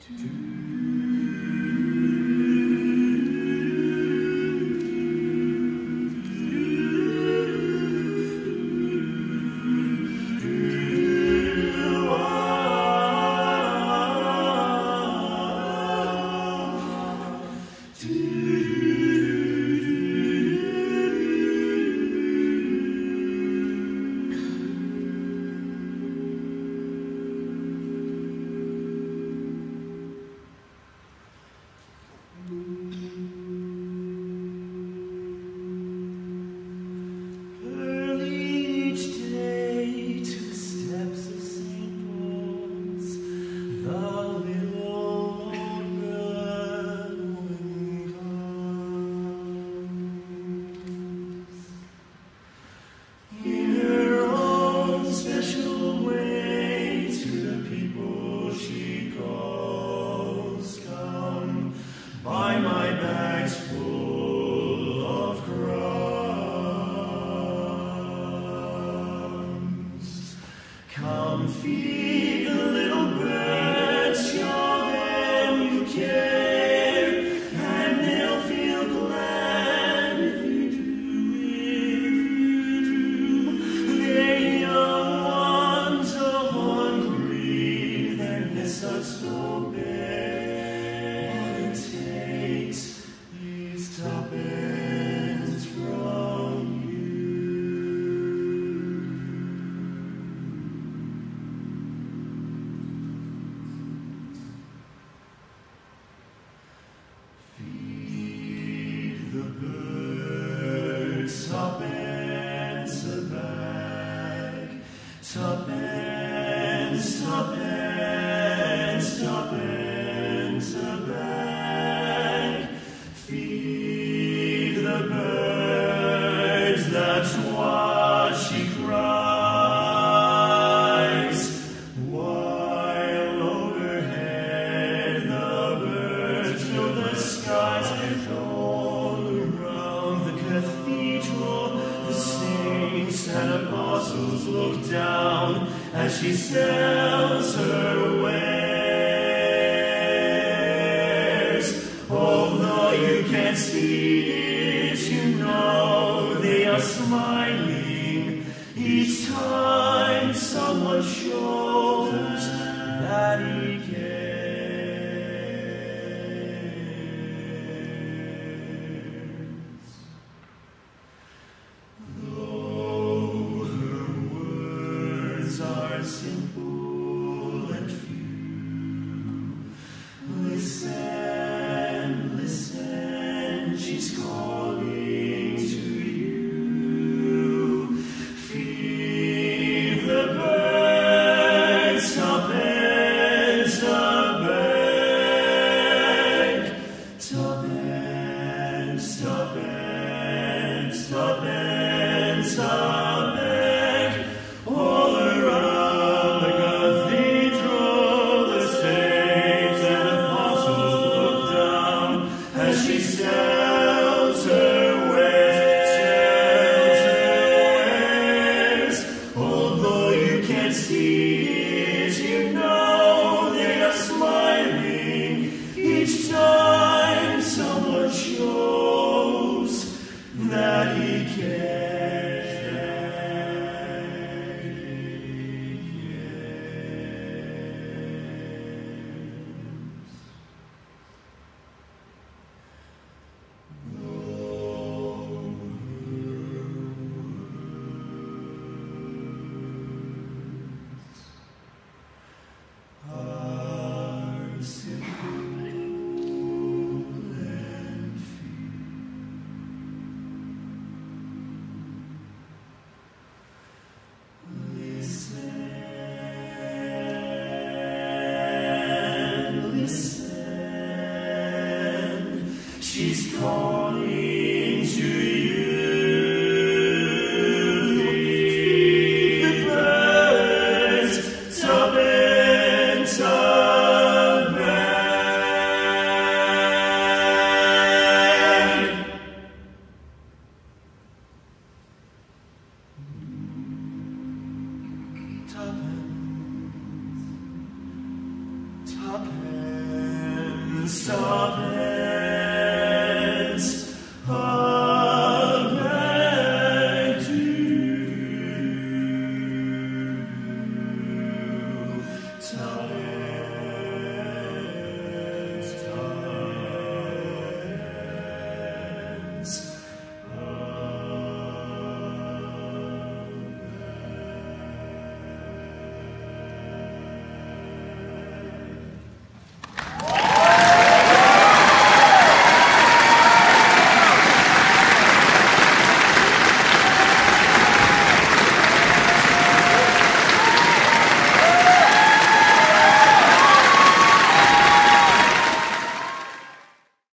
Come feed the little birds, show them you care, and they'll feel glad if you do. Their young ones are hungry, their nests are so bare. All it takes is tuppence from you. Tuppence a bag, tuppence, tuppence, tuppence a bag. Feed the birds, that's what she cries. While overhead the birds fill the skies, and all around the cathedral the saints and apostles look down as she sells her wares. Although you can't see it, you know they are smiling each time someone shows that he cares. Simple and few. Listen, listen, she's calling to you. Feed the birds, tuppence a bag. Tuppence, tuppence, tuppence a bag. All around the cathedral, the saints and apostles look down as she sells her wares. Although you can't see it, you know they are smiling each time someone shows that he cares. She's calling to you. Feed the birds, tuppence a bag. Tuppence, tuppence. Stop